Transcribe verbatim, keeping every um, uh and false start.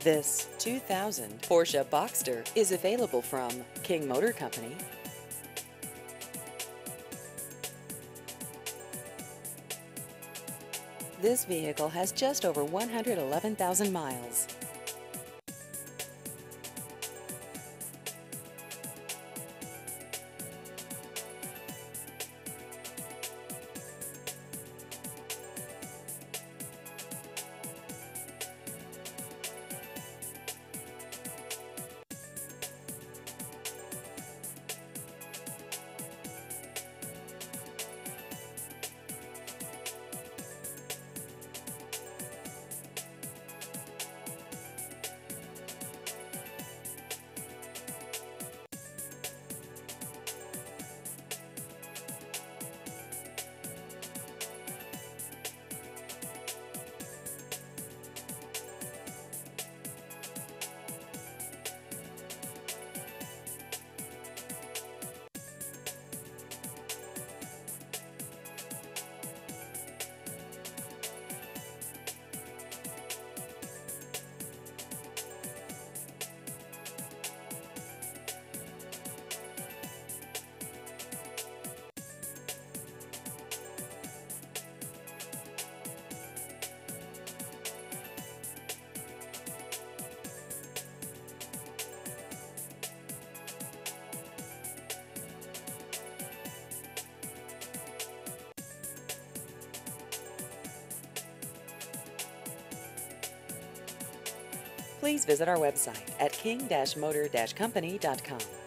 This two thousand Porsche Boxster is available from King Motor Company. This vehicle has just over one hundred eleven thousand miles. Please visit our website at king motor company dot com.